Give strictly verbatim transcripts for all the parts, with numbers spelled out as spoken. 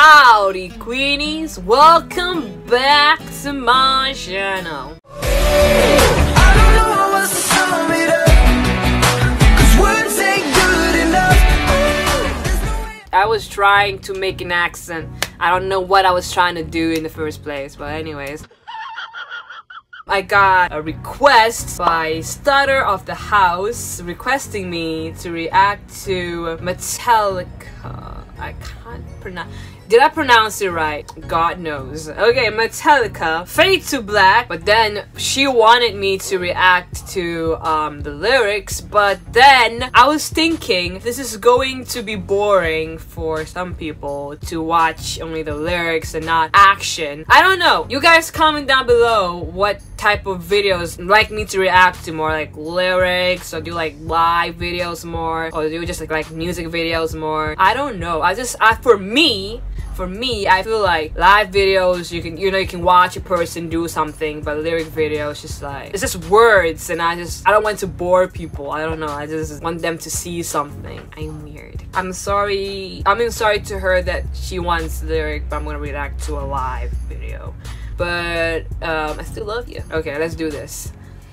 Howdy Queenies, welcome back to my channel. I was trying to make an accent. I don't know what I was trying to do in the first place, but anyways. I got a request by Stutter of the House requesting me to react to Metallica. I can't pronounce. Did I pronounce it right? God knows. Okay, Metallica, Fade to Black, but then she wanted me to react to um, the lyrics, but then I was thinking this is going to be boring for some people to watch only the lyrics and not action. I don't know. You guys comment down below what type of videos you'd like me to react to more, like lyrics, or do like live videos more, or do just like, like music videos more. I don't know. I just, I, for me, For me, I feel like live videos, you can, you know, you can watch a person do something, but lyric videos, just like, it's just words, and I just, I don't want to bore people. I don't know, I just want them to see something. I'm weird. I'm sorry, I mean, sorry to her that she wants lyric, but I'm gonna react to a live video. But, um, I still love you. Okay, let's do this.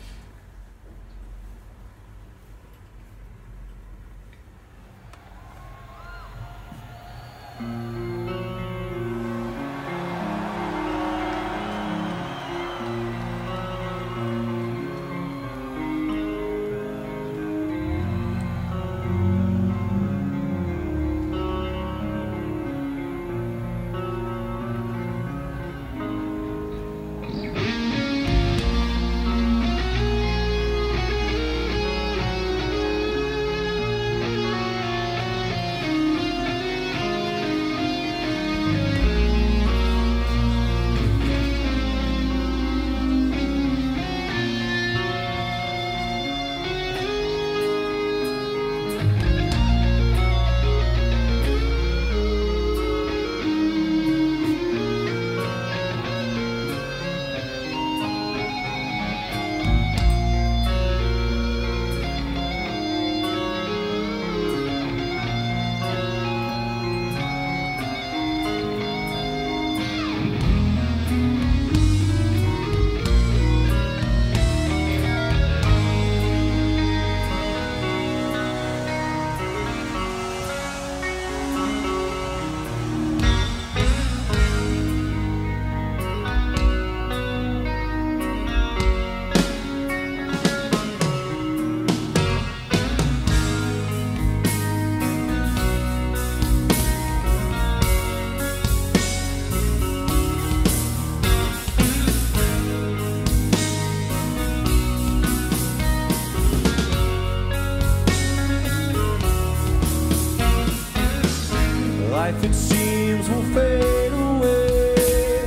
Life, it seems, will fade away,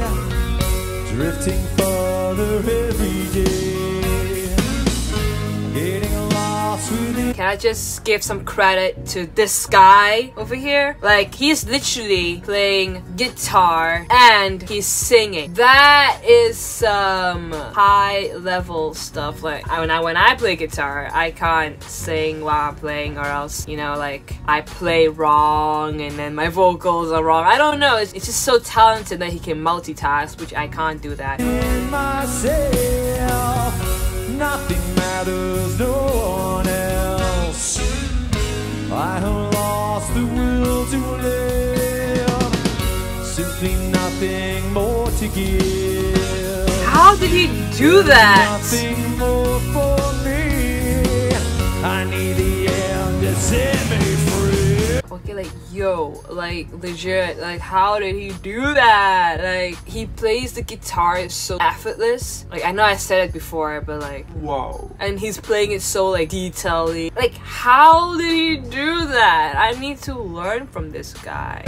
drifting farther every day, getting lost within. Can I just give some credit to this guy over here? Like, he's literally playing guitar and he's singing. That is some high level stuff. Like, when I when I play guitar, I can't sing while I'm playing, or else, you know, like, I play wrong and then my vocals are wrong. I don't know. It's, it's just so talented that he can multitask, which I can't do that. In myself, nothing matters, no one else. I have lost the will to live, simply nothing more to give. How did he do that? Nothing more for me. I need the end to set me free. Okay, like, yo, like, legit, like, how did he do that? Like, he plays the guitar so effortless. Like, I know I said it before, but like, Whoa. and he's playing it so, like, detailed. Like, how did he do that? I need to learn from this guy.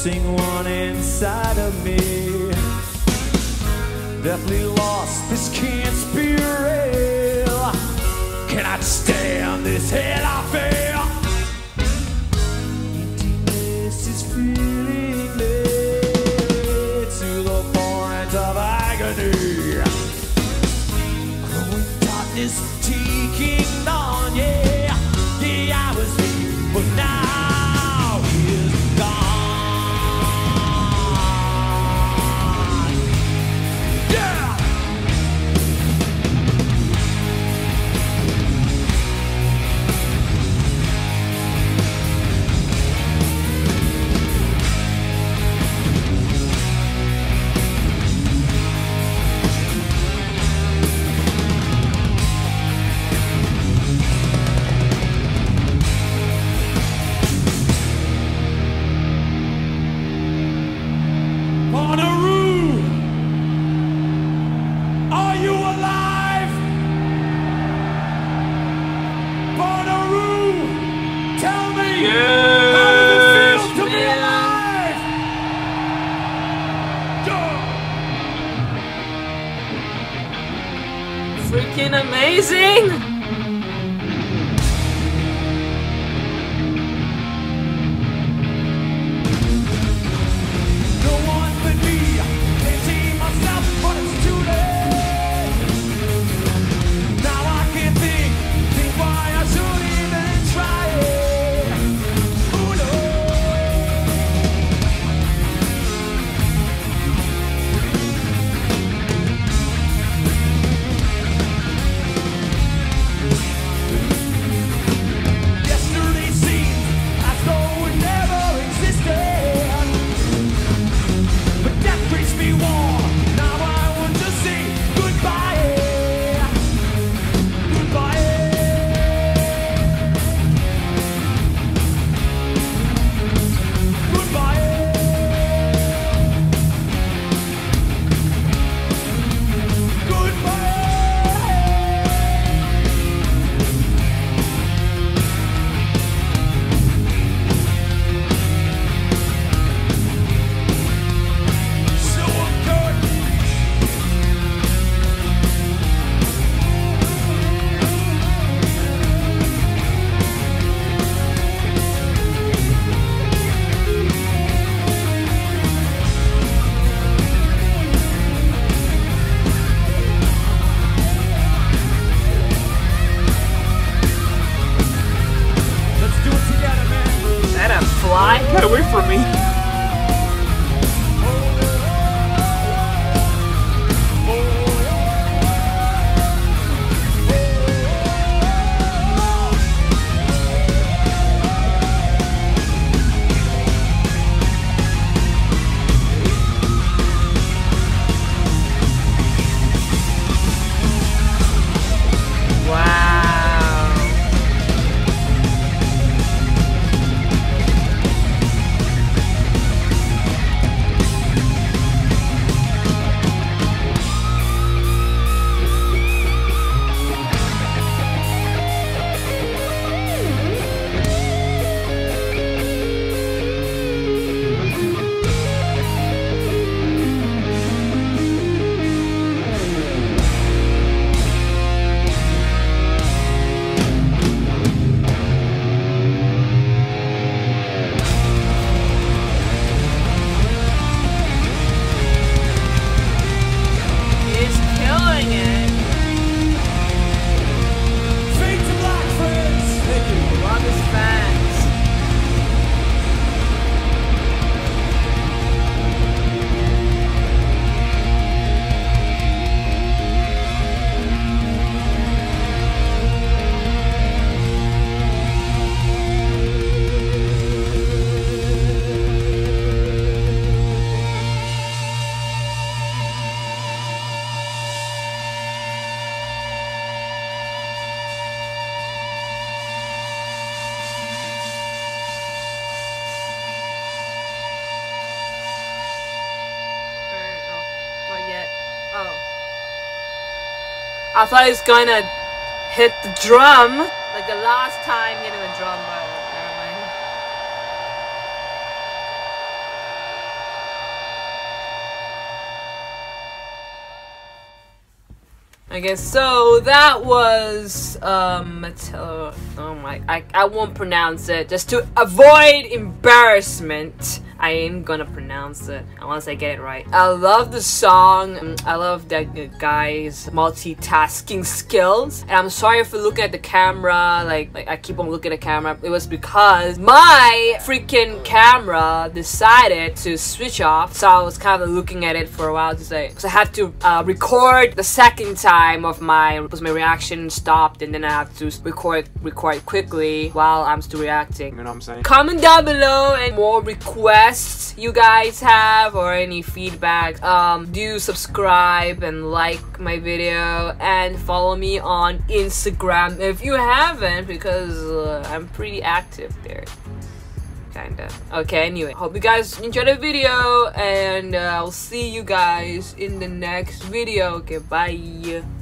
missing one inside of me. Deathly lost, this can't be real. Cannot stand this hell I feel. Emptiness is filling me to the point of agony. Growing darkness taking on, yeah. Yeah, I was weak, but now he is gone. Yeah! Bonnaroo, are you alive? Bonnaroo, tell me, Yes, how does it feel to be man. alive? Go. Freaking amazing! No one but me can see myself, but it's too late. Now I can't think, think why I should even try it. Ooh, no. Yesterday seemed as though it never existed. But death brings me war. Now I want to say goodbye. Goodbye. Goodbye. Goodbye. So I'm good. Let's do it together, man. Is that a fly? Get away from me. Wow. He's killing it. Fade to black, friends. Thank you. Love his fans. Not yet. Oh. I thought he was gonna hit the drum like the last time hitting the drum, but never mind. Okay, so that was um Mattel. Oh my, I I won't pronounce it just to avoid embarrassment. I am gonna pronounce it unless I get it right. I love the song. I love that guy's multitasking skills. And I'm sorry for looking at the camera. Like, like I keep on looking at the camera. It was because my freaking camera decided to switch off. So I was kind of looking at it for a while to say. So I had to uh, record the second time of my because my reaction stopped, and then I have to record record quickly while I'm still reacting. You know what I'm saying? Comment down below and more requests you guys have or any feedback. Um, do subscribe and like my video and follow me on Instagram if you haven't, because uh, I'm pretty active there. Kinda. Okay, anyway, hope you guys enjoyed the video, and uh, I'll see you guys in the next video. Okay, bye.